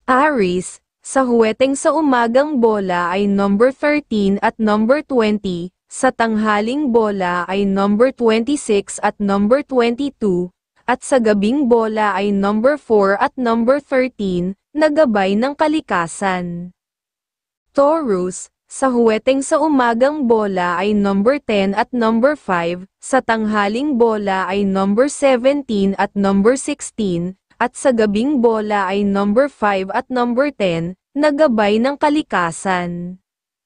Aries, sa huweteng sa umagang bola ay number 13 at number 20, sa tanghaling bola ay number 26 at number 22, at sa gabing bola ay number 4 at number 13, na gabay ng kalikasan. Taurus, sa huweteng sa umagang bola ay number 10 at number 5, sa tanghaling bola ay number 17 at number 16, at sa gabing bola ay number 5 at number 10, na gabay ng kalikasan.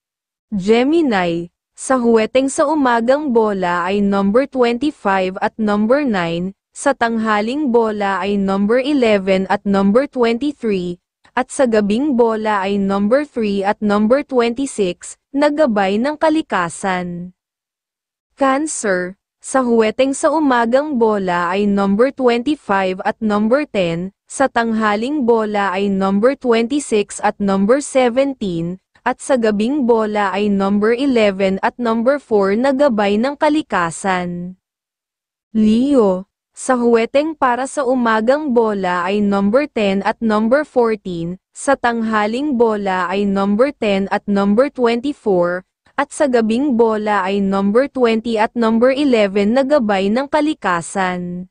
Gemini, sa huweteng sa umagang bola ay number 25 at number 9, sa tanghaling bola ay number 11 at number 23, at sa gabing bola ay number 3 at number 26, na gabay ng kalikasan. Cancer, sa huweteng sa umagang bola ay number 25 at number 10, sa tanghaling bola ay number 26 at number 17, at sa gabing bola ay number 11 at number 4 na gabay ng kalikasan. Leo, sa huweteng para sa umagang bola ay number 10 at number 14, sa tanghaling bola ay number 10 at number 24, at sa gabing bola ay number 20 at number 11 na gabay ng kalikasan.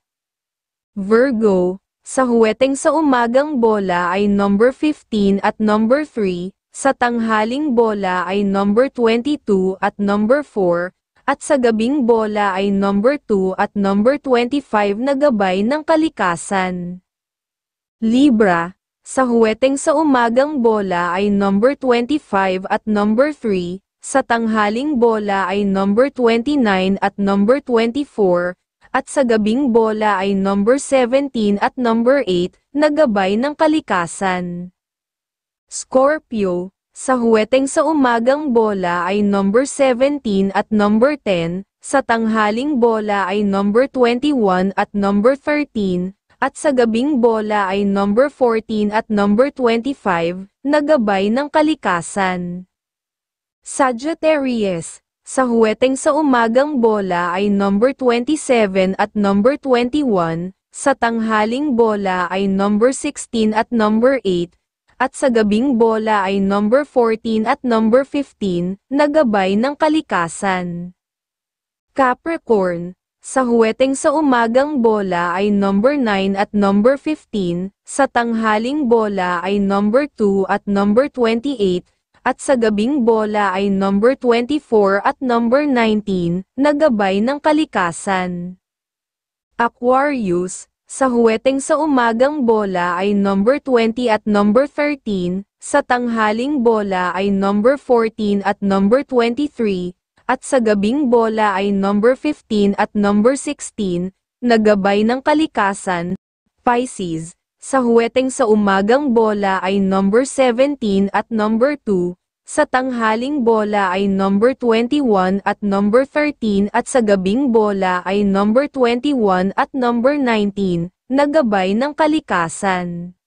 Virgo, sa huweteng sa umagang bola ay number 15 at number 3, sa tanghaling bola ay number 22 at number 4, at sa gabing bola ay number 2 at number 25 na gabay ng kalikasan. Libra, sa huweteng sa umagang bola ay number 25 at number 3, sa tanghaling bola ay number 29 at number 24, at sa gabing bola ay number 17 at number 8, na gabay ng kalikasan. Scorpio, sa huweteng sa umagang bola ay number 17 at number 10, sa tanghaling bola ay number 21 at number 13, at sa gabing bola ay number 14 at number 25, na gabay ng kalikasan. Sagittarius, sa huweteng sa umagang bola ay number 27 at number 21, sa tanghaling bola ay number 16 at number 8, at sa gabing bola ay number 14 at number 15, na gabay ng kalikasan. Capricorn, sa huweteng sa umagang bola ay number 9 at number 15, sa tanghaling bola ay number 2 at number 28, at sa gabing bola ay number 24 at number 19, na gabay ng kalikasan. Aquarius, sa huweteng sa umagang bola ay number 20 at number 13, sa tanghaling bola ay number 14 at number 23, at sa gabing bola ay number 15 at number 16, na gabay ng kalikasan. Pisces, sa huweteng sa umagang bola ay number 17 at number 2, sa tanghaling bola ay number 21 at number 13 at sa gabing bola ay number 21 at number 19, na gabay ng kalikasan.